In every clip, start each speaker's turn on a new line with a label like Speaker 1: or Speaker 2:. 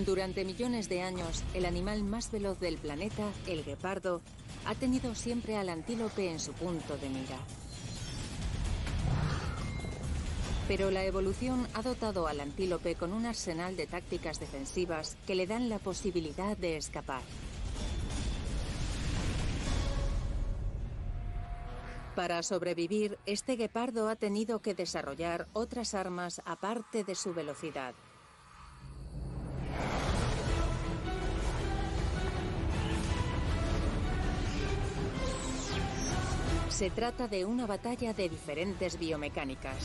Speaker 1: Durante millones de años, el animal más veloz del planeta, el guepardo, ha tenido siempre al antílope en su punto de mira. Pero la evolución ha dotado al antílope con un arsenal de tácticas defensivas que le dan la posibilidad de escapar. Para sobrevivir, este guepardo ha tenido que desarrollar otras armas aparte de su velocidad. Se trata de una batalla de diferentes biomecánicas.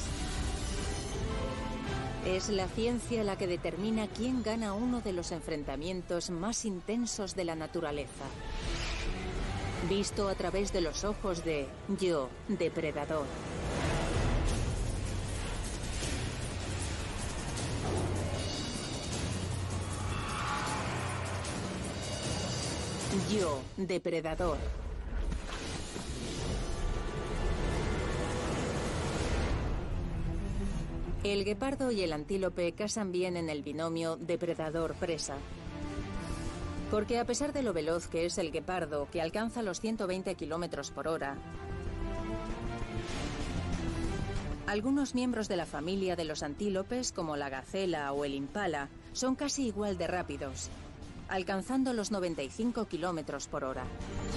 Speaker 1: Es la ciencia la que determina quién gana uno de los enfrentamientos más intensos de la naturaleza. Visto a través de los ojos de Yo, depredador. Yo, depredador. El guepardo y el antílope casan bien en el binomio depredador-presa. Porque a pesar de lo veloz que es el guepardo, que alcanza los 120 kilómetros por hora, algunos miembros de la familia de los antílopes, como la gacela o el impala, son casi igual de rápidos, alcanzando los 95 kilómetros por hora.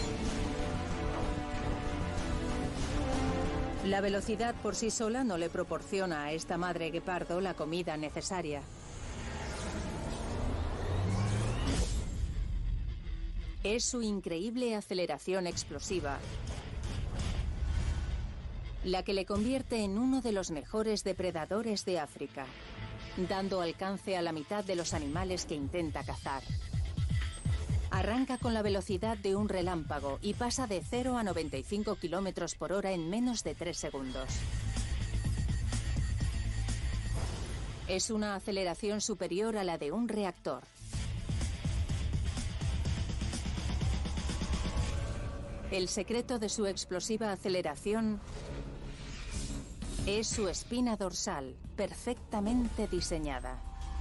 Speaker 1: La velocidad por sí sola no le proporciona a esta madre guepardo la comida necesaria. Es su increíble aceleración explosiva la que le convierte en uno de los mejores depredadores de África, dando alcance a la mitad de los animales que intenta cazar. Arranca con la velocidad de un relámpago y pasa de 0 a 95 kilómetros por hora en menos de 3 segundos. Es una aceleración superior a la de un reactor. El secreto de su explosiva aceleración es su espina dorsal, perfectamente diseñada.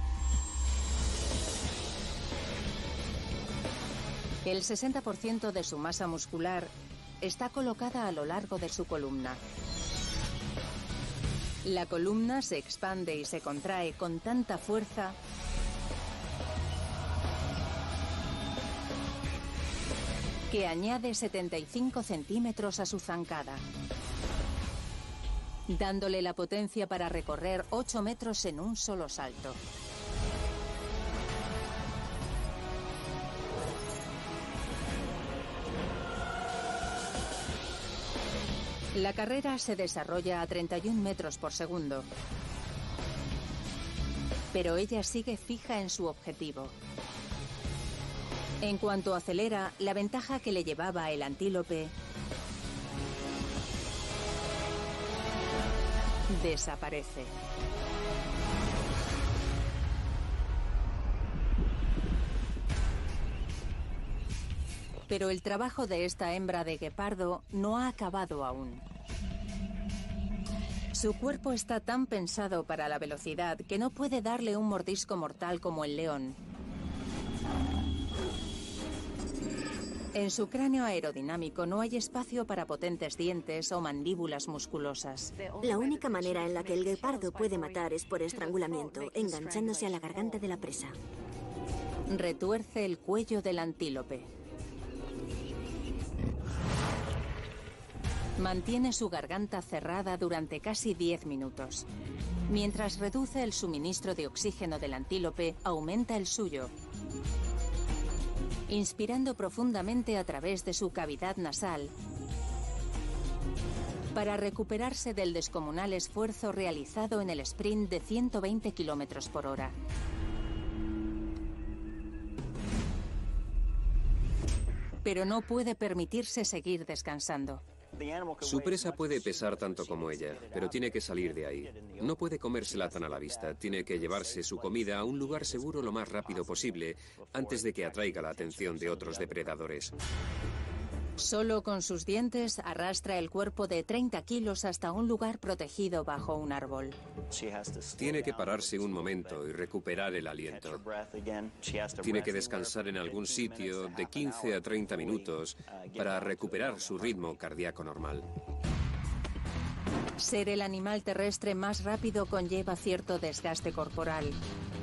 Speaker 1: El 60% de su masa muscular está colocada a lo largo de su columna. La columna se expande y se contrae con tanta fuerza que añade 75 centímetros a su zancada, dándole la potencia para recorrer 8 metros en un solo salto. La carrera se desarrolla a 31 metros por segundo, pero ella sigue fija en su objetivo. En cuanto acelera, la ventaja que le llevaba el antílope desaparece. Pero el trabajo de esta hembra de guepardo no ha acabado aún. Su cuerpo está tan pensado para la velocidad que no puede darle un mordisco mortal como el león. En su cráneo aerodinámico no hay espacio para potentes dientes o mandíbulas musculosas.
Speaker 2: La única manera en la que el guepardo puede matar es por estrangulamiento, enganchándose a la garganta de la presa.
Speaker 1: Retuerce el cuello del antílope. Mantiene su garganta cerrada durante casi 10 minutos. Mientras reduce el suministro de oxígeno del antílope, aumenta el suyo, inspirando profundamente a través de su cavidad nasal para recuperarse del descomunal esfuerzo realizado en el sprint de 120 kilómetros por hora. Pero no puede permitirse seguir descansando.
Speaker 3: Su presa puede pesar tanto como ella, pero tiene que salir de ahí. No puede comérsela tan a la vista, tiene que llevarse su comida a un lugar seguro lo más rápido posible, antes de que atraiga la atención de otros depredadores.
Speaker 1: Solo con sus dientes arrastra el cuerpo de 30 kilos hasta un lugar protegido bajo un árbol.
Speaker 3: Tiene que pararse un momento y recuperar el aliento. Tiene que descansar en algún sitio de 15 a 30 minutos para recuperar su ritmo cardíaco normal.
Speaker 1: Ser el animal terrestre más rápido conlleva cierto desgaste corporal.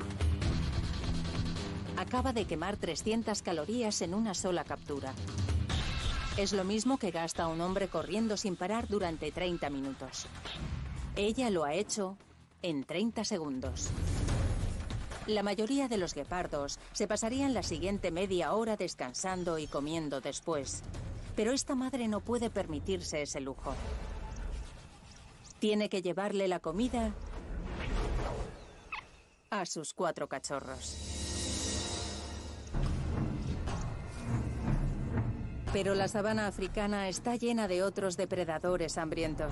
Speaker 1: Acaba de quemar 300 calorías en una sola captura. Es lo mismo que gasta un hombre corriendo sin parar durante 30 minutos. Ella lo ha hecho en 30 segundos. La mayoría de los guepardos se pasarían la siguiente media hora descansando y comiendo después. Pero esta madre no puede permitirse ese lujo. Tiene que llevarle la comida a sus 4 cachorros. Pero la sabana africana está llena de otros depredadores hambrientos.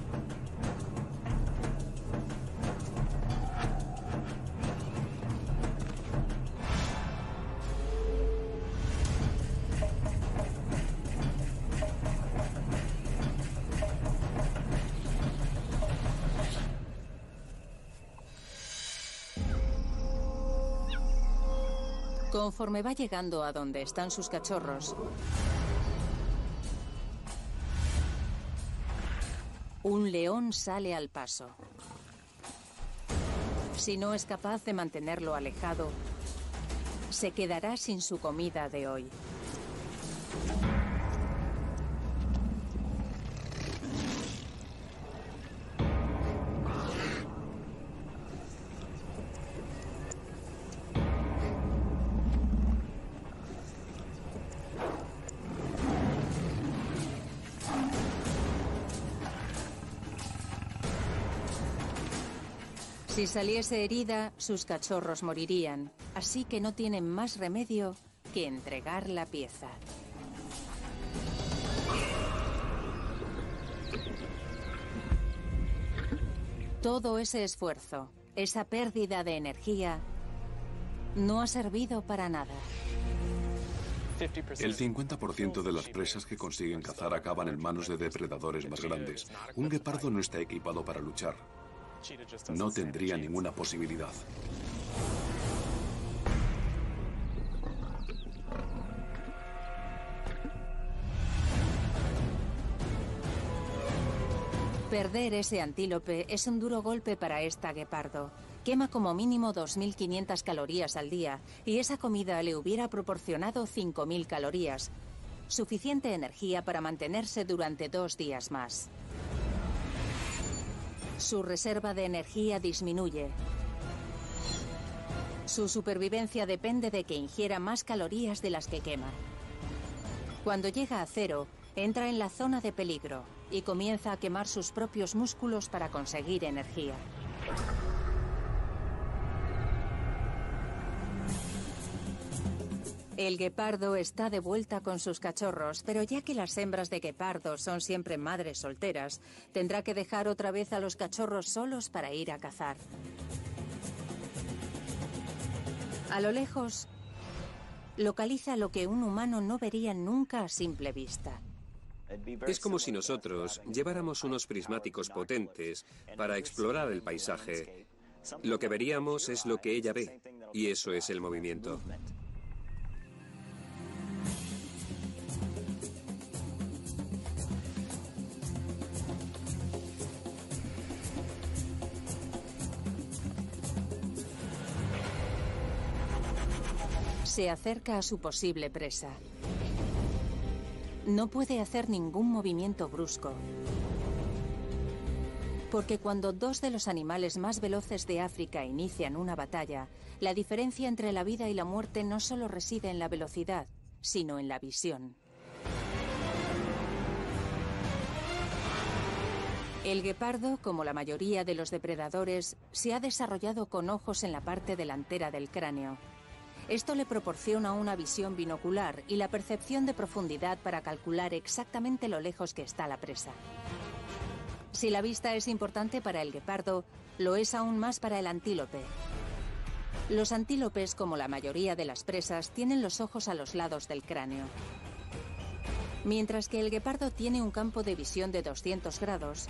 Speaker 1: Conforme va llegando a donde están sus cachorros, un león sale al paso. Si no es capaz de mantenerlo alejado, se quedará sin su comida de hoy. Si saliese herida, sus cachorros morirían, así que no tienen más remedio que entregar la pieza. Todo ese esfuerzo, esa pérdida de energía, no ha servido para nada.
Speaker 4: El 50% de las presas que consiguen cazar acaban en manos de depredadores más grandes. Un guepardo no está equipado para luchar. No tendría ninguna posibilidad.
Speaker 1: Perder ese antílope es un duro golpe para esta guepardo. Quema como mínimo 2.500 calorías al día y esa comida le hubiera proporcionado 5.000 calorías. Suficiente energía para mantenerse durante 2 días más. Su reserva de energía disminuye. Su supervivencia depende de que ingiera más calorías de las que quema. Cuando llega a cero, entra en la zona de peligro y comienza a quemar sus propios músculos para conseguir energía. El guepardo está de vuelta con sus cachorros, pero ya que las hembras de guepardo son siempre madres solteras, tendrá que dejar otra vez a los cachorros solos para ir a cazar. A lo lejos, localiza lo que un humano no vería nunca a simple vista.
Speaker 3: Es como si nosotros lleváramos unos prismáticos potentes para explorar el paisaje. Lo que veríamos es lo que ella ve, y eso es el movimiento.
Speaker 1: Se acerca a su posible presa. No puede hacer ningún movimiento brusco, porque cuando 2 de los animales más veloces de África inician una batalla, la diferencia entre la vida y la muerte no solo reside en la velocidad, sino en la visión. El guepardo, como la mayoría de los depredadores, se ha desarrollado con ojos en la parte delantera del cráneo. Esto le proporciona una visión binocular y la percepción de profundidad para calcular exactamente lo lejos que está la presa. Si la vista es importante para el guepardo, lo es aún más para el antílope. Los antílopes, como la mayoría de las presas, tienen los ojos a los lados del cráneo. Mientras que el guepardo tiene un campo de visión de 200 grados,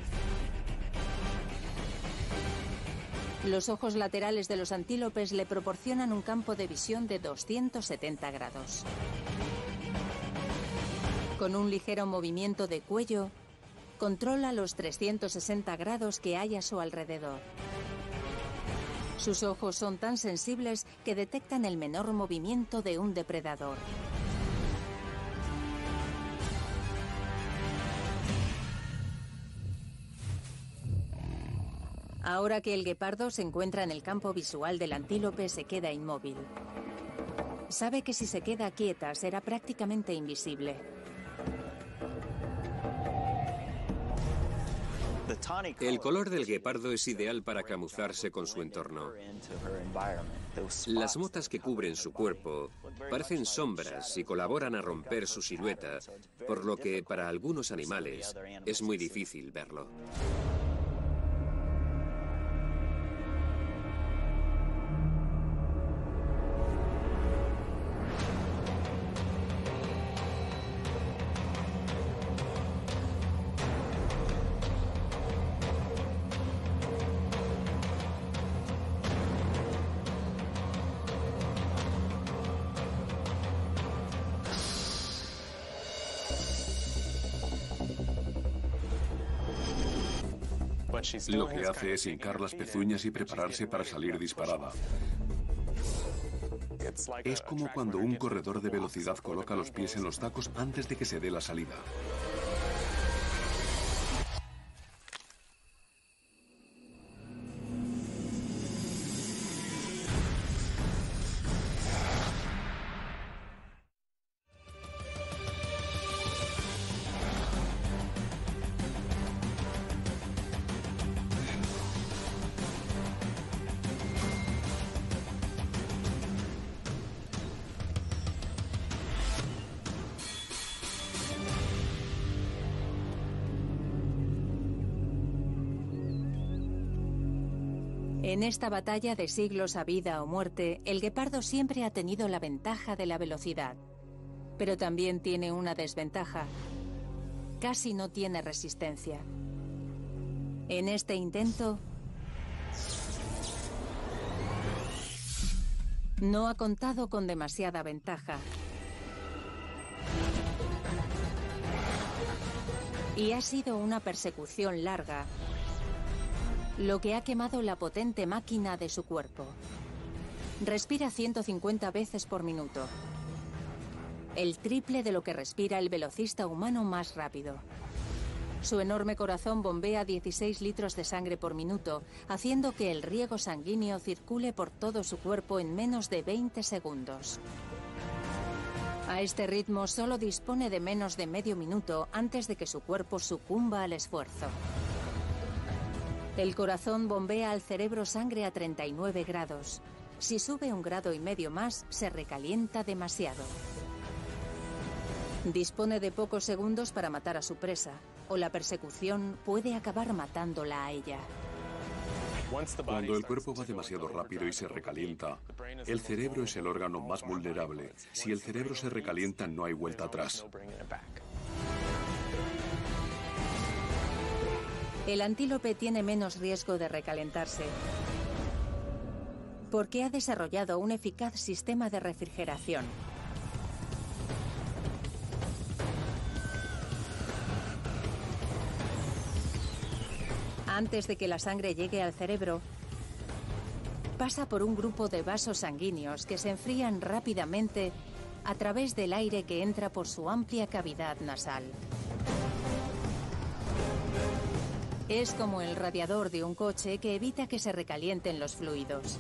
Speaker 1: los ojos laterales de los antílopes le proporcionan un campo de visión de 270 grados. Con un ligero movimiento de cuello, controla los 360 grados que hay a su alrededor. Sus ojos son tan sensibles que detectan el menor movimiento de un depredador. Ahora que el guepardo se encuentra en el campo visual del antílope, se queda inmóvil. Sabe que si se queda quieta será prácticamente invisible.
Speaker 3: El color del guepardo es ideal para camuflarse con su entorno. Las motas que cubren su cuerpo parecen sombras y colaboran a romper su silueta, por lo que para algunos animales es muy difícil verlo.
Speaker 4: Lo que hace es hincar las pezuñas y prepararse para salir disparada. Es como cuando un corredor de velocidad coloca los pies en los tacos antes de que se dé la salida.
Speaker 1: En esta batalla de siglos a vida o muerte, el guepardo siempre ha tenido la ventaja de la velocidad. Pero también tiene una desventaja. Casi no tiene resistencia. En este intento, no ha contado con demasiada ventaja. Y ha sido una persecución larga, lo que ha quemado la potente máquina de su cuerpo. Respira 150 veces por minuto, el triple de lo que respira el velocista humano más rápido. Su enorme corazón bombea 16 litros de sangre por minuto, haciendo que el riego sanguíneo circule por todo su cuerpo en menos de 20 segundos. A este ritmo solo dispone de menos de medio minuto antes de que su cuerpo sucumba al esfuerzo. El corazón bombea al cerebro sangre a 39 grados. Si sube 1,5 grados más, se recalienta demasiado. Dispone de pocos segundos para matar a su presa, o la persecución puede acabar matándola a ella.
Speaker 4: Cuando el cuerpo va demasiado rápido y se recalienta, el cerebro es el órgano más vulnerable. Si el cerebro se recalienta, no hay vuelta atrás.
Speaker 1: El antílope tiene menos riesgo de recalentarse, porque ha desarrollado un eficaz sistema de refrigeración. Antes de que la sangre llegue al cerebro, pasa por un grupo de vasos sanguíneos que se enfrían rápidamente a través del aire que entra por su amplia cavidad nasal. Es como el radiador de un coche que evita que se recalienten los fluidos.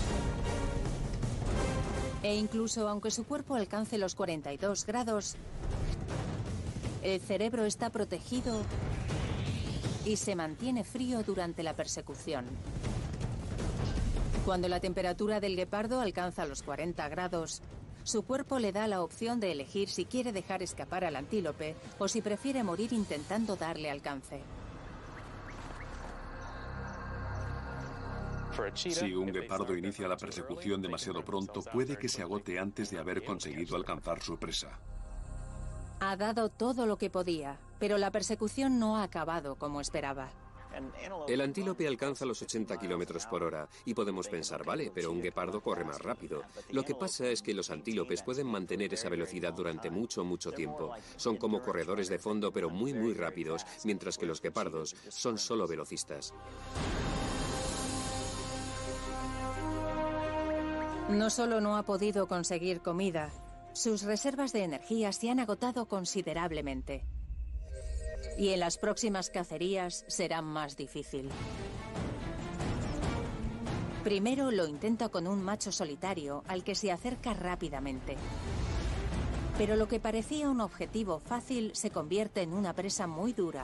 Speaker 1: E incluso aunque su cuerpo alcance los 42 grados, el cerebro está protegido y se mantiene frío durante la persecución. Cuando la temperatura del guepardo alcanza los 40 grados, su cuerpo le da la opción de elegir si quiere dejar escapar al antílope o si prefiere morir intentando darle alcance.
Speaker 4: Si un guepardo inicia la persecución demasiado pronto, puede que se agote antes de haber conseguido alcanzar su presa.
Speaker 1: Ha dado todo lo que podía, pero la persecución no ha acabado como esperaba.
Speaker 3: El antílope alcanza los 80 kilómetros por hora y podemos pensar, vale, pero un guepardo corre más rápido. Lo que pasa es que los antílopes pueden mantener esa velocidad durante mucho tiempo. Son como corredores de fondo, pero muy rápidos, mientras que los guepardos son solo velocistas.
Speaker 1: No solo no ha podido conseguir comida, sus reservas de energía se han agotado considerablemente. Y en las próximas cacerías será más difícil. Primero lo intenta con un macho solitario al que se acerca rápidamente. Pero lo que parecía un objetivo fácil se convierte en una presa muy dura.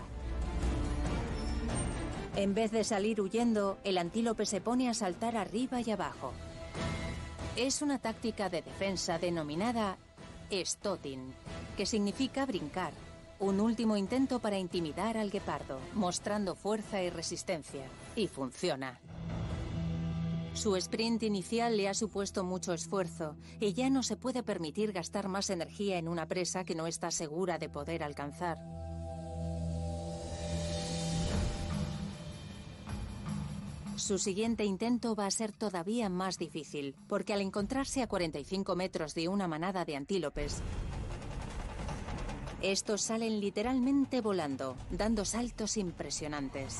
Speaker 1: En vez de salir huyendo, el antílope se pone a saltar arriba y abajo. Es una táctica de defensa denominada stotting, que significa brincar. Un último intento para intimidar al guepardo, mostrando fuerza y resistencia. Y funciona. Su sprint inicial le ha supuesto mucho esfuerzo y ya no se puede permitir gastar más energía en una presa que no está segura de poder alcanzar. Su siguiente intento va a ser todavía más difícil, porque al encontrarse a 45 metros de una manada de antílopes, estos salen literalmente volando, dando saltos impresionantes.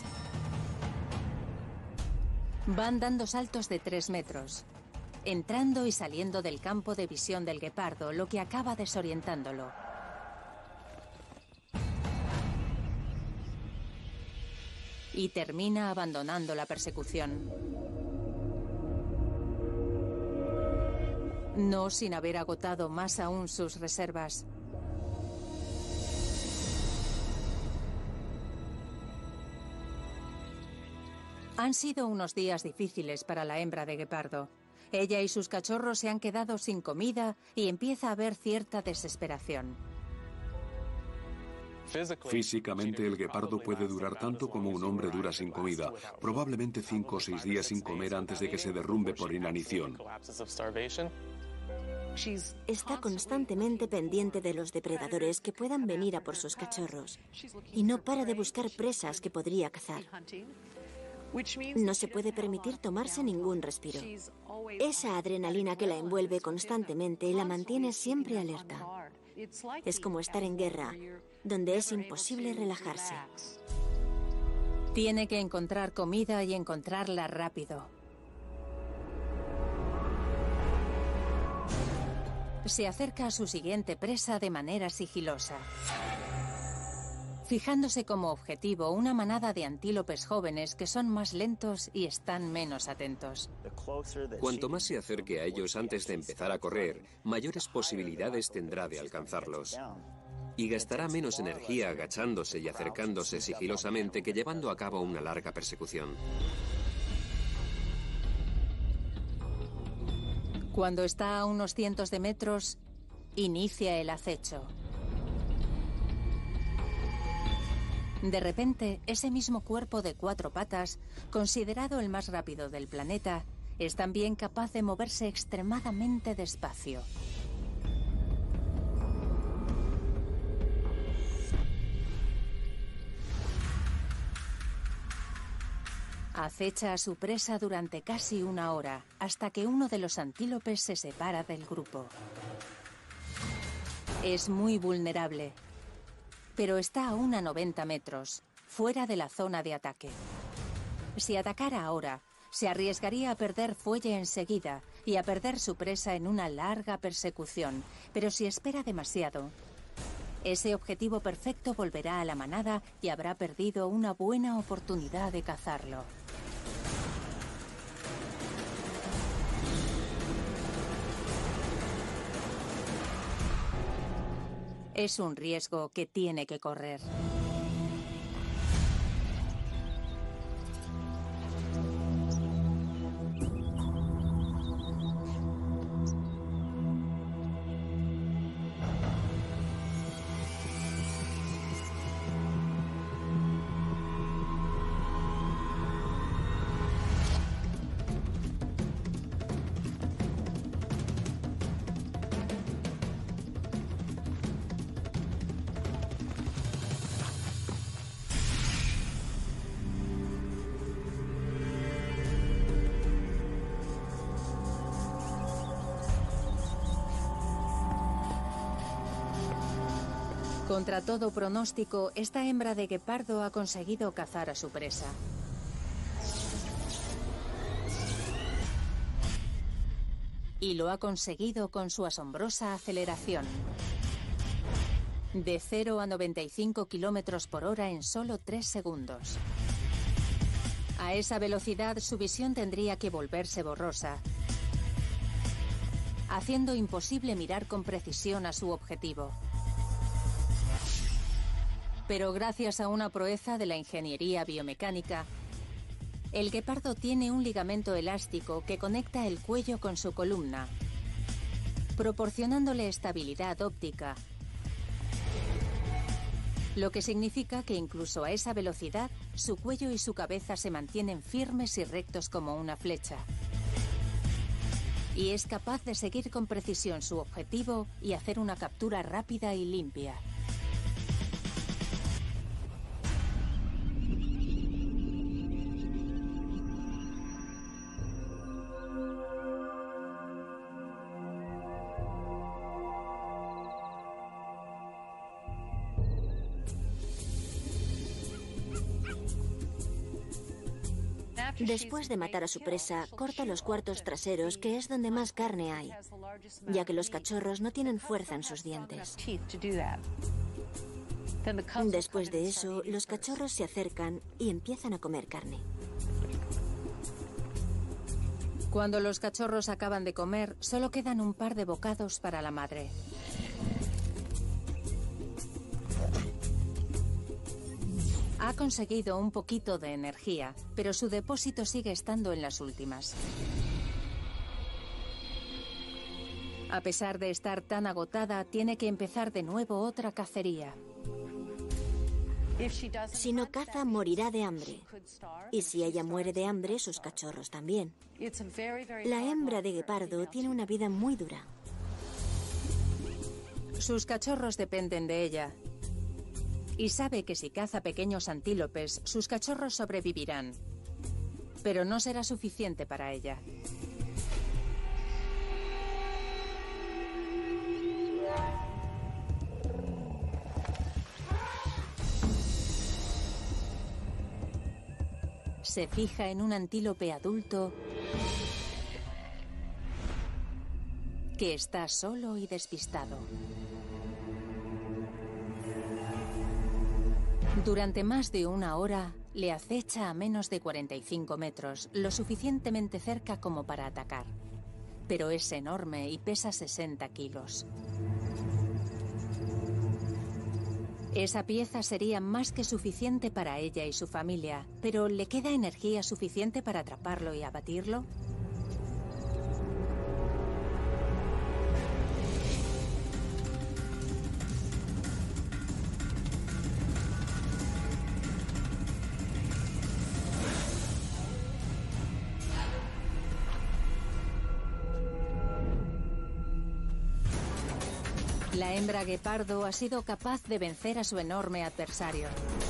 Speaker 1: Van dando saltos de 3 metros, entrando y saliendo del campo de visión del guepardo, lo que acaba desorientándolo. Y termina abandonando la persecución. No sin haber agotado más aún sus reservas. Han sido unos días difíciles para la hembra de guepardo. Ella y sus cachorros se han quedado sin comida y empieza a haber cierta desesperación.
Speaker 4: Físicamente, el guepardo puede durar tanto como un hombre dura sin comida, probablemente 5 o 6 días sin comer antes de que se derrumbe por inanición.
Speaker 2: Está constantemente pendiente de los depredadores que puedan venir a por sus cachorros y no para de buscar presas que podría cazar. No se puede permitir tomarse ningún respiro. Esa adrenalina que la envuelve constantemente la mantiene siempre alerta. Es como estar en guerra, donde es imposible relajarse.
Speaker 1: Tiene que encontrar comida y encontrarla rápido. Se acerca a su siguiente presa de manera sigilosa, fijándose como objetivo una manada de antílopes jóvenes que son más lentos y están menos atentos.
Speaker 3: Cuanto más se acerque a ellos antes de empezar a correr, mayores posibilidades tendrá de alcanzarlos. Y gastará menos energía agachándose y acercándose sigilosamente que llevando a cabo una larga persecución.
Speaker 1: Cuando está a unos cientos de metros, inicia el acecho. De repente, ese mismo cuerpo de 4 patas, considerado el más rápido del planeta, es también capaz de moverse extremadamente despacio. Acecha a su presa durante casi 1 hora, hasta que uno de los antílopes se separa del grupo. Es muy vulnerable, pero está aún a 90 metros, fuera de la zona de ataque. Si atacara ahora, se arriesgaría a perder fuelle enseguida y a perder su presa en una larga persecución, pero si espera demasiado, ese objetivo perfecto volverá a la manada y habrá perdido una buena oportunidad de cazarlo. Es un riesgo que tiene que correr. Contra todo pronóstico, esta hembra de guepardo ha conseguido cazar a su presa. Y lo ha conseguido con su asombrosa aceleración. De 0 a 95 kilómetros por hora en solo 3 segundos. A esa velocidad, su visión tendría que volverse borrosa, haciendo imposible mirar con precisión a su objetivo. Pero gracias a una proeza de la ingeniería biomecánica, el guepardo tiene un ligamento elástico que conecta el cuello con su columna, proporcionándole estabilidad óptica, lo que significa que incluso a esa velocidad, su cuello y su cabeza se mantienen firmes y rectos como una flecha. Y es capaz de seguir con precisión su objetivo y hacer una captura rápida y limpia.
Speaker 2: Después de matar a su presa, corta los cuartos traseros, que es donde más carne hay, ya que los cachorros no tienen fuerza en sus dientes. Después de eso, los cachorros se acercan y empiezan a comer carne.
Speaker 1: Cuando los cachorros acaban de comer, solo quedan un par de bocados para la madre. Ha conseguido un poquito de energía, pero su depósito sigue estando en las últimas. A pesar de estar tan agotada, tiene que empezar de nuevo otra cacería.
Speaker 2: Si no caza, morirá de hambre. Y si ella muere de hambre, sus cachorros también. La hembra de guepardo tiene una vida muy dura.
Speaker 1: Sus cachorros dependen de ella. Y sabe que si caza pequeños antílopes, sus cachorros sobrevivirán. Pero no será suficiente para ella. Se fija en un antílope adulto que está solo y despistado. Durante más de una hora, le acecha a menos de 45 metros, lo suficientemente cerca como para atacar. Pero es enorme y pesa 60 kilos. Esa pieza sería más que suficiente para ella y su familia, pero ¿le queda energía suficiente para atraparlo y abatirlo? La hembra guepardo ha sido capaz de vencer a su enorme adversario.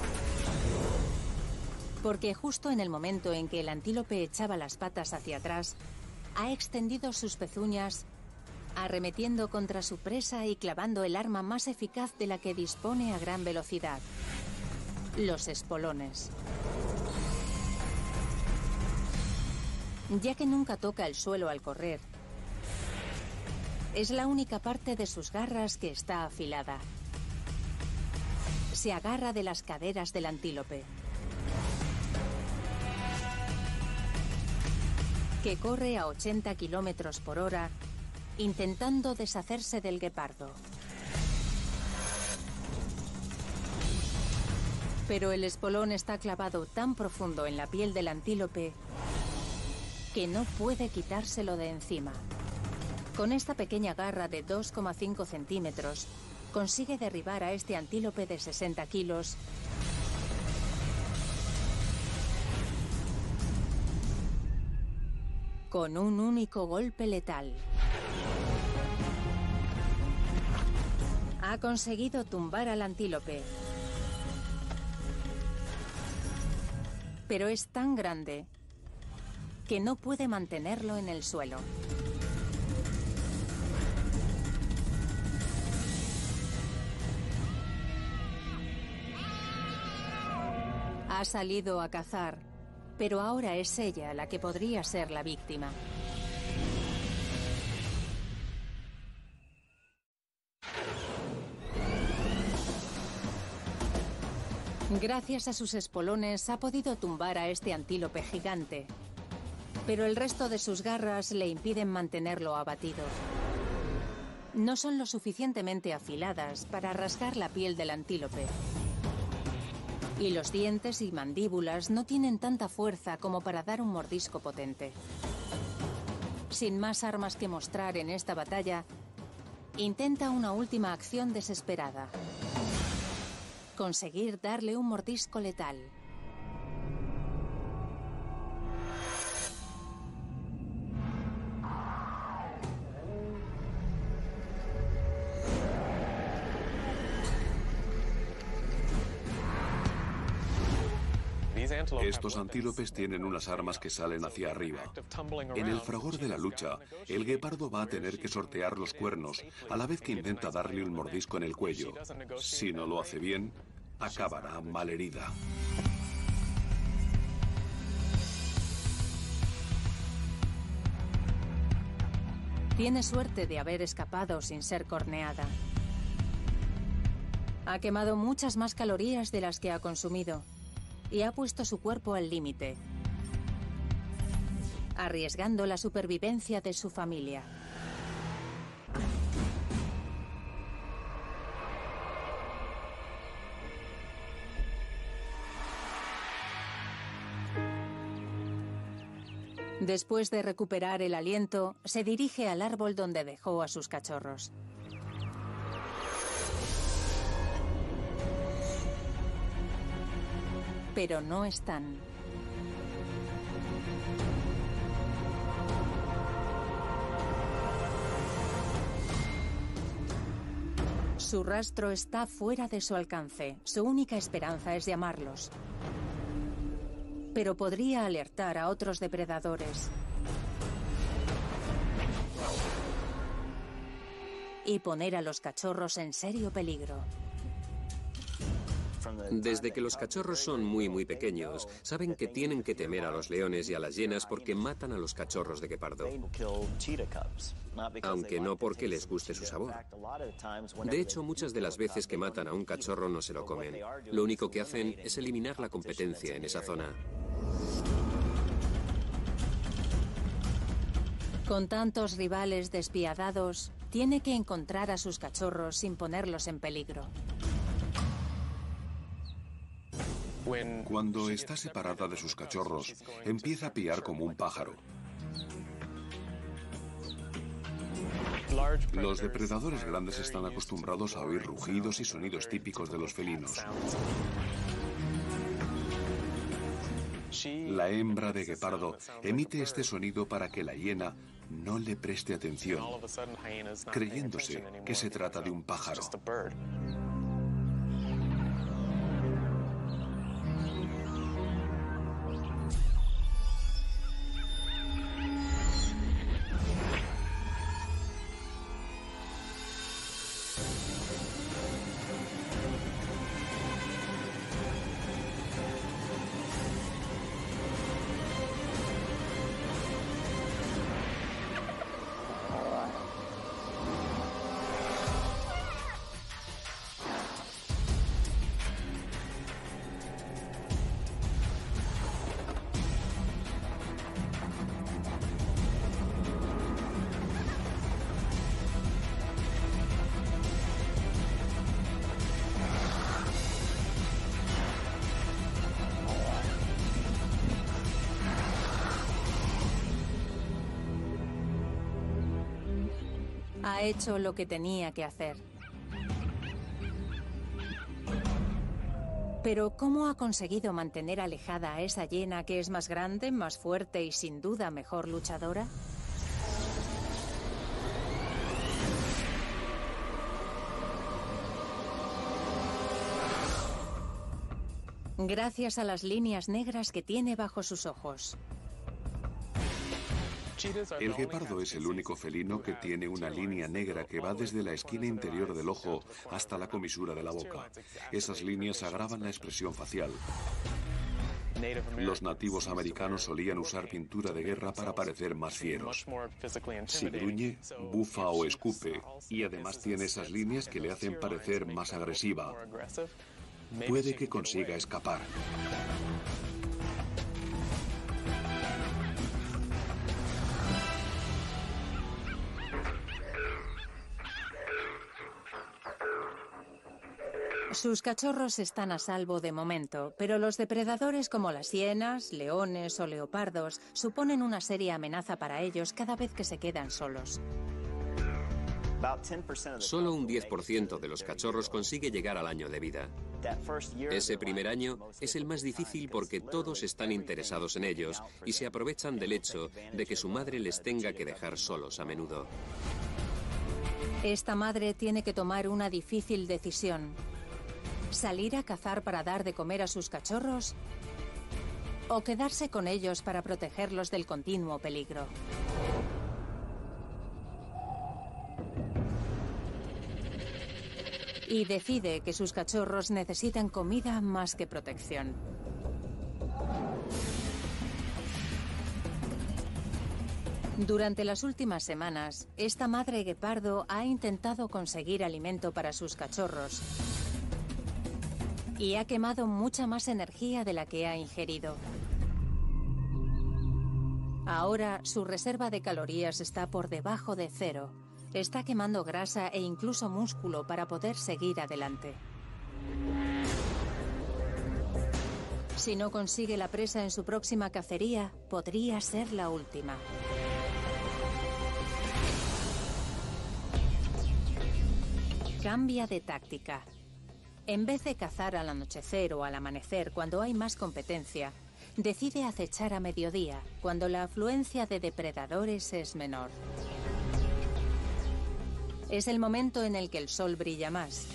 Speaker 1: Porque justo en el momento en que el antílope echaba las patas hacia atrás, ha extendido sus pezuñas, arremetiendo contra su presa y clavando el arma más eficaz de la que dispone a gran velocidad: los espolones. Ya que nunca toca el suelo al correr, es la única parte de sus garras que está afilada. Se agarra de las caderas del antílope, que corre a 80 kilómetros por hora, intentando deshacerse del guepardo. Pero el espolón está clavado tan profundo en la piel del antílope que no puede quitárselo de encima. Con esta pequeña garra de 2,5 centímetros, consigue derribar a este antílope de 60 kilos con un único golpe letal. Ha conseguido tumbar al antílope, pero es tan grande que no puede mantenerlo en el suelo. Ha salido a cazar, pero ahora es ella la que podría ser la víctima. Gracias a sus espolones ha podido tumbar a este antílope gigante, pero el resto de sus garras le impiden mantenerlo abatido. No son lo suficientemente afiladas para rasgar la piel del antílope. Y los dientes y mandíbulas no tienen tanta fuerza como para dar un mordisco potente. Sin más armas que mostrar en esta batalla, intenta una última acción desesperada: conseguir darle un mordisco letal.
Speaker 4: Estos antílopes tienen unas armas que salen hacia arriba. En el fragor de la lucha, el guepardo va a tener que sortear los cuernos a la vez que intenta darle un mordisco en el cuello. Si no lo hace bien, acabará malherida.
Speaker 1: Tiene suerte de haber escapado sin ser corneada. Ha quemado muchas más calorías de las que ha consumido y ha puesto su cuerpo al límite, arriesgando la supervivencia de su familia. Después de recuperar el aliento, se dirige al árbol donde dejó a sus cachorros. Pero no están. Su rastro está fuera de su alcance. Su única esperanza es llamarlos. Pero podría alertar a otros depredadores y poner a los cachorros en serio peligro.
Speaker 3: Desde que los cachorros son muy pequeños, saben que tienen que temer a los leones y a las hienas porque matan a los cachorros de guepardo, aunque no porque les guste su sabor. De hecho, muchas de las veces que matan a un cachorro no se lo comen. Lo único que hacen es eliminar la competencia en esa zona.
Speaker 1: Con tantos rivales despiadados, tiene que encontrar a sus cachorros sin ponerlos en peligro.
Speaker 4: Cuando está separada de sus cachorros, empieza a piar como un pájaro. Los depredadores grandes están acostumbrados a oír rugidos y sonidos típicos de los felinos. La hembra de guepardo emite este sonido para que la hiena no le preste atención, creyéndose que se trata de un pájaro.
Speaker 1: Ha hecho lo que tenía que hacer. Pero ¿cómo ha conseguido mantener alejada a esa hiena que es más grande, más fuerte y sin duda mejor luchadora? Gracias a las líneas negras que tiene bajo sus ojos.
Speaker 4: El guepardo es el único felino que tiene una línea negra que va desde la esquina interior del ojo hasta la comisura de la boca. Esas líneas agravan la expresión facial. Los nativos americanos solían usar pintura de guerra para parecer más fieros. Si gruñe, bufa o escupe, y además tiene esas líneas que le hacen parecer más agresiva, puede que consiga escapar.
Speaker 1: Sus cachorros están a salvo de momento, pero los depredadores como las hienas, leones o leopardos suponen una seria amenaza para ellos cada vez que se quedan solos.
Speaker 3: Solo un 10% de los cachorros consigue llegar al año de vida. Ese primer año es el más difícil porque todos están interesados en ellos y se aprovechan del hecho de que su madre les tenga que dejar solos a menudo.
Speaker 1: Esta madre tiene que tomar una difícil decisión. ¿Salir a cazar para dar de comer a sus cachorros? ¿O quedarse con ellos para protegerlos del continuo peligro? Y decide que sus cachorros necesitan comida más que protección. Durante las últimas semanas, esta madre guepardo ha intentado conseguir alimento para sus cachorros y ha quemado mucha más energía de la que ha ingerido. Ahora su reserva de calorías está por debajo de cero. Está quemando grasa e incluso músculo para poder seguir adelante. Si no consigue la presa en su próxima cacería, podría ser la última. Cambia de táctica. En vez de cazar al anochecer o al amanecer cuando hay más competencia, decide acechar a mediodía, cuando la afluencia de depredadores es menor. Es el momento en el que el sol brilla más.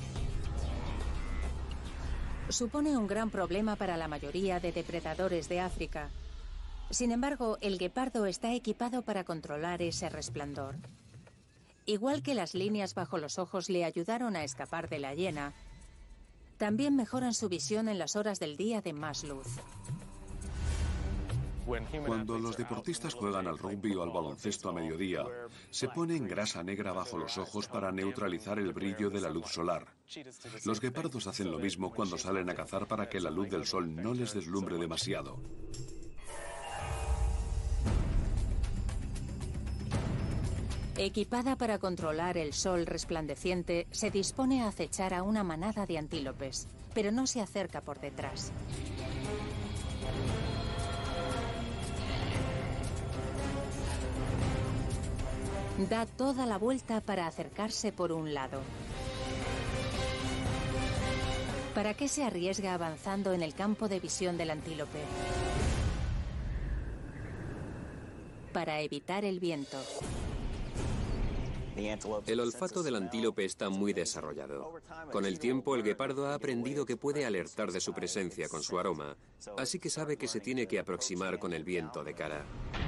Speaker 1: Supone un gran problema para la mayoría de depredadores de África. Sin embargo, el guepardo está equipado para controlar ese resplandor. Igual que las líneas bajo los ojos le ayudaron a escapar de la hiena, también mejoran su visión en las horas del día de más luz.
Speaker 4: Cuando los deportistas juegan al rugby o al baloncesto a mediodía, se ponen grasa negra bajo los ojos para neutralizar el brillo de la luz solar. Los guepardos hacen lo mismo cuando salen a cazar para que la luz del sol no les deslumbre demasiado.
Speaker 1: Equipada para controlar el sol resplandeciente, se dispone a acechar a una manada de antílopes, pero no se acerca por detrás. Da toda la vuelta para acercarse por un lado. ¿Para qué se arriesga avanzando en el campo de visión del antílope? Para evitar el viento.
Speaker 3: El olfato del antílope está muy desarrollado. Con el tiempo, el guepardo ha aprendido que puede alertar de su presencia con su aroma, así que sabe que se tiene que aproximar con el viento de cara.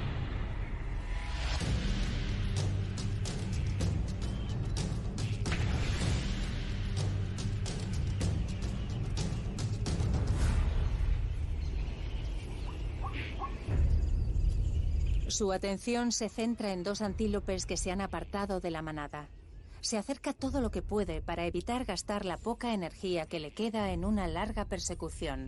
Speaker 1: Su atención se centra en dos antílopes que se han apartado de la manada. Se acerca todo lo que puede para evitar gastar la poca energía que le queda en una larga persecución.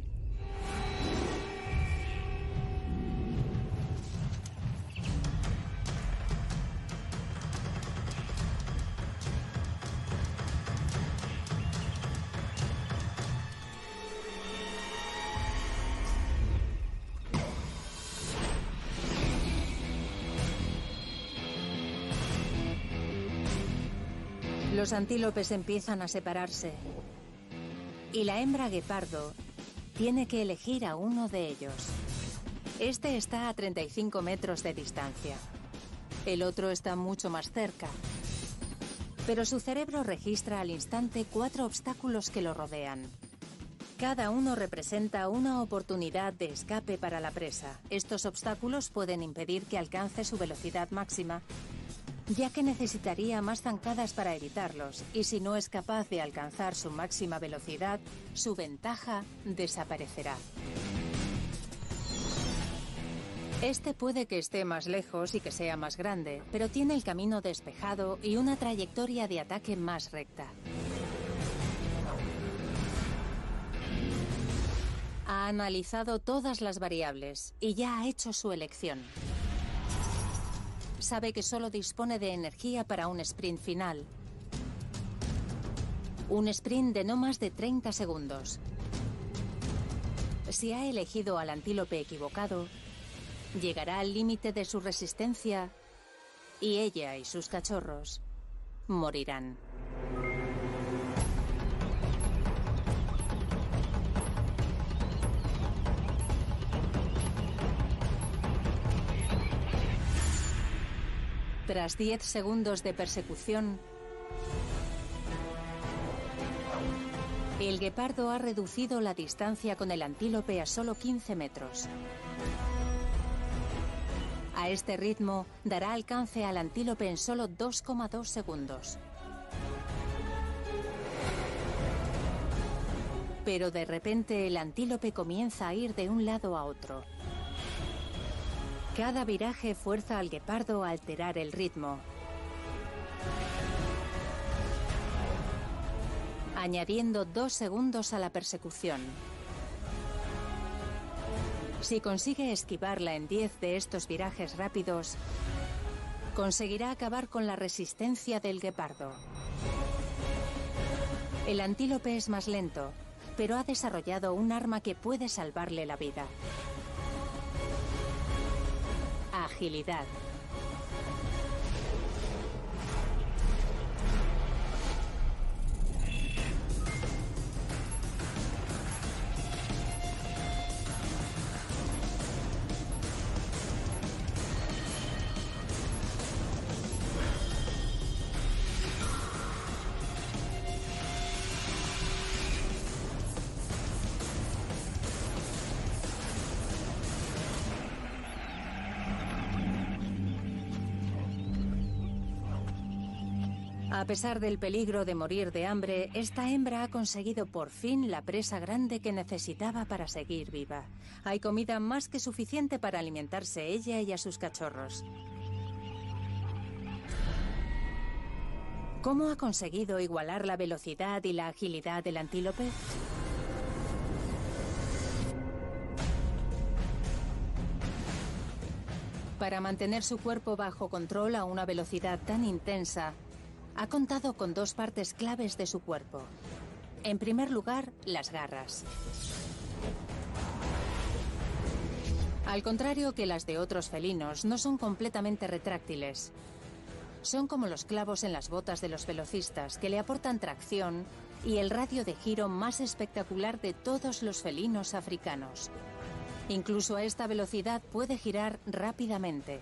Speaker 1: Los antílopes empiezan a separarse y la hembra guepardo tiene que elegir a uno de ellos. Este está a 35 metros de distancia. El otro está mucho más cerca. Pero su cerebro registra al instante 4 obstáculos que lo rodean. Cada uno representa una oportunidad de escape para la presa. Estos obstáculos pueden impedir que alcance su velocidad máxima, ya que necesitaría más zancadas para evitarlos, y si no es capaz de alcanzar su máxima velocidad, su ventaja desaparecerá. Este puede que esté más lejos y que sea más grande, pero tiene el camino despejado y una trayectoria de ataque más recta. Ha analizado todas las variables y ya ha hecho su elección. Sabe que solo dispone de energía para un sprint final. Un sprint de no más de 30 segundos. Si ha elegido al antílope equivocado, llegará al límite de su resistencia y ella y sus cachorros morirán. Tras 10 segundos de persecución, el guepardo ha reducido la distancia con el antílope a solo 15 metros. A este ritmo, dará alcance al antílope en solo 2,2 segundos. Pero de repente el antílope comienza a ir de un lado a otro. Cada viraje fuerza al guepardo a alterar el ritmo, añadiendo 2 segundos a la persecución. Si consigue esquivarla en 10 de estos virajes rápidos, conseguirá acabar con la resistencia del guepardo. El antílope es más lento, pero ha desarrollado un arma que puede salvarle la vida. Agilidad. A pesar del peligro de morir de hambre, esta hembra ha conseguido por fin la presa grande que necesitaba para seguir viva. Hay comida más que suficiente para alimentarse ella y a sus cachorros. ¿Cómo ha conseguido igualar la velocidad y la agilidad del antílope? Para mantener su cuerpo bajo control a una velocidad tan intensa, ha contado con 2 partes claves de su cuerpo. En primer lugar, las garras. Al contrario que las de otros felinos, no son completamente retráctiles. Son como los clavos en las botas de los velocistas, que le aportan tracción y el radio de giro más espectacular de todos los felinos africanos. Incluso a esta velocidad puede girar rápidamente.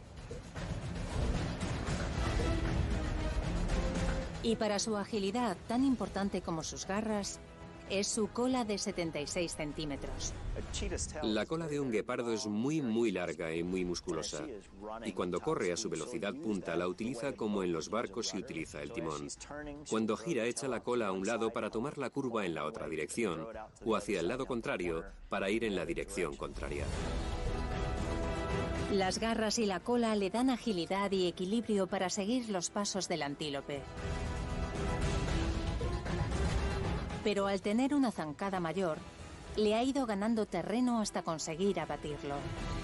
Speaker 1: Y para su agilidad, tan importante como sus garras, es su cola de 76 centímetros.
Speaker 3: La cola de un guepardo es muy larga y muy musculosa. Y cuando corre a su velocidad punta, la utiliza como en los barcos se utiliza el timón. Cuando gira, echa la cola a un lado para tomar la curva en la otra dirección, o hacia el lado contrario para ir en la dirección contraria.
Speaker 1: Las garras y la cola le dan agilidad y equilibrio para seguir los pasos del antílope. Pero al tener una zancada mayor, le ha ido ganando terreno hasta conseguir abatirlo.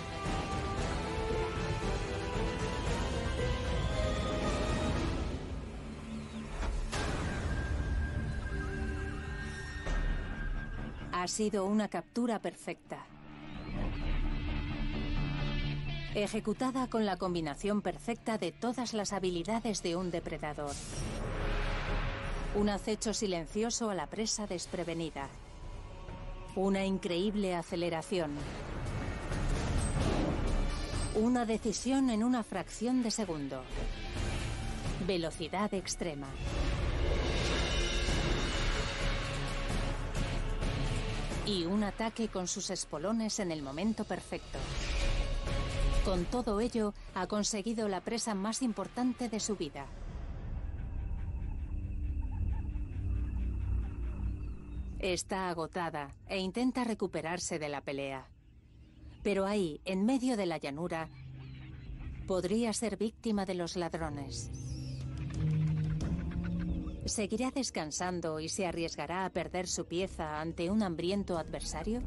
Speaker 1: Ha sido una captura perfecta. Ejecutada con la combinación perfecta de todas las habilidades de un depredador. Un acecho silencioso a la presa desprevenida. Una increíble aceleración. Una decisión en una fracción de segundo. Velocidad extrema. Y un ataque con sus espolones en el momento perfecto. Con todo ello, ha conseguido la presa más importante de su vida. Está agotada e intenta recuperarse de la pelea. Pero ahí, en medio de la llanura, podría ser víctima de los ladrones. ¿Seguirá descansando y se arriesgará a perder su pieza ante un hambriento adversario?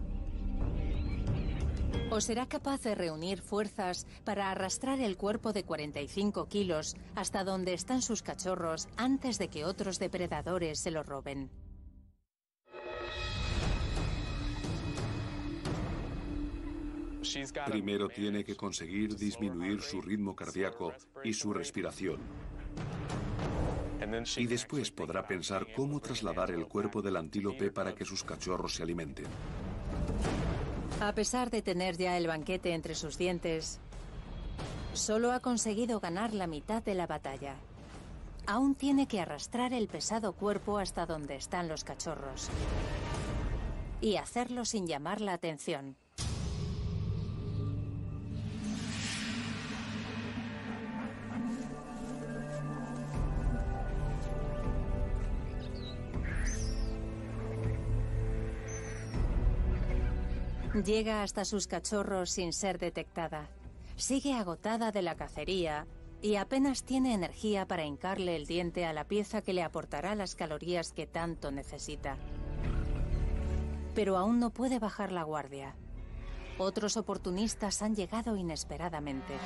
Speaker 1: ¿O será capaz de reunir fuerzas para arrastrar el cuerpo de 45 kilos hasta donde están sus cachorros antes de que otros depredadores se lo roben?
Speaker 4: Primero tiene que conseguir disminuir su ritmo cardíaco y su respiración. Y después podrá pensar cómo trasladar el cuerpo del antílope para que sus cachorros se alimenten.
Speaker 1: A pesar de tener ya el banquete entre sus dientes, solo ha conseguido ganar la mitad de la batalla. Aún tiene que arrastrar el pesado cuerpo hasta donde están los cachorros. Y hacerlo sin llamar la atención. Llega hasta sus cachorros sin ser detectada. Sigue agotada de la cacería y apenas tiene energía para hincarle el diente a la pieza que le aportará las calorías que tanto necesita. Pero aún no puede bajar la guardia. Otros oportunistas han llegado inesperadamente.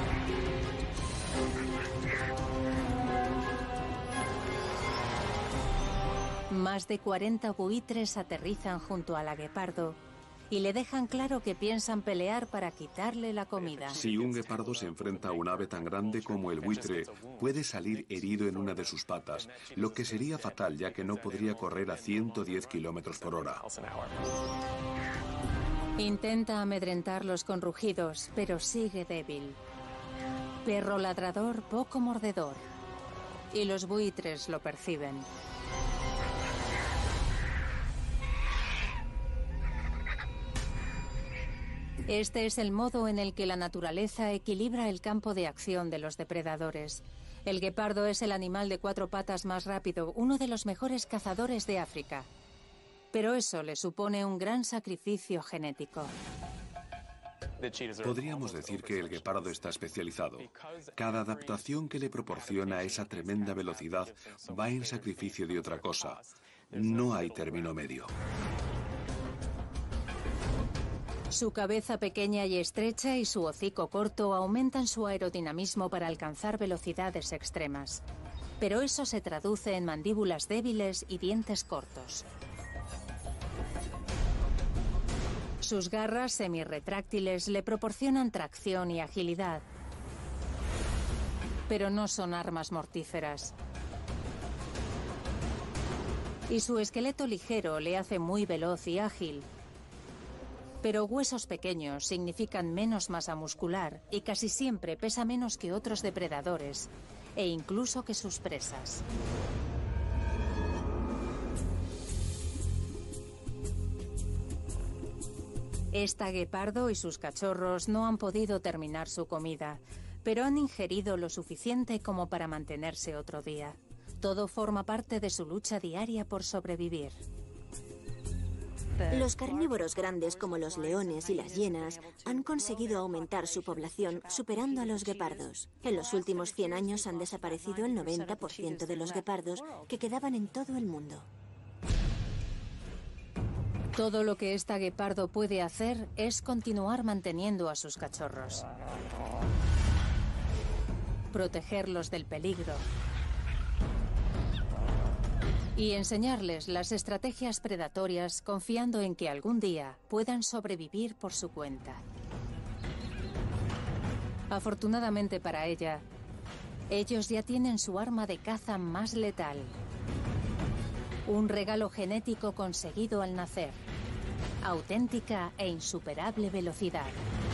Speaker 1: Más de 40 buitres aterrizan junto a la guepardo y le dejan claro que piensan pelear para quitarle la comida.
Speaker 4: Si un guepardo se enfrenta a un ave tan grande como el buitre, puede salir herido en una de sus patas, lo que sería fatal ya que no podría correr a 110 kilómetros por hora.
Speaker 1: Intenta amedrentarlos con rugidos, pero sigue débil. Perro ladrador, poco mordedor. Y los buitres lo perciben. Este es el modo en el que la naturaleza equilibra el campo de acción de los depredadores. El guepardo es el animal de 4 patas más rápido, uno de los mejores cazadores de África. Pero eso le supone un gran sacrificio genético.
Speaker 4: Podríamos decir que el guepardo está especializado. Cada adaptación que le proporciona esa tremenda velocidad va en sacrificio de otra cosa. No hay término medio.
Speaker 1: Su cabeza pequeña y estrecha y su hocico corto aumentan su aerodinamismo para alcanzar velocidades extremas. Pero eso se traduce en mandíbulas débiles y dientes cortos. Sus garras semirretráctiles le proporcionan tracción y agilidad. Pero no son armas mortíferas. Y su esqueleto ligero le hace muy veloz y ágil. Pero huesos pequeños significan menos masa muscular y casi siempre pesa menos que otros depredadores e incluso que sus presas. Esta guepardo y sus cachorros no han podido terminar su comida, pero han ingerido lo suficiente como para mantenerse otro día. Todo forma parte de su lucha diaria por sobrevivir.
Speaker 2: Los carnívoros grandes como los leones y las hienas han conseguido aumentar su población superando a los guepardos. En los últimos 100 años han desaparecido el 90% de los guepardos que quedaban en todo el mundo.
Speaker 1: Todo lo que esta guepardo puede hacer es continuar manteniendo a sus cachorros. Protegerlos del peligro. Y enseñarles las estrategias predatorias confiando en que algún día puedan sobrevivir por su cuenta. Afortunadamente para ella, ellos ya tienen su arma de caza más letal. Un regalo genético conseguido al nacer. Auténtica e insuperable velocidad.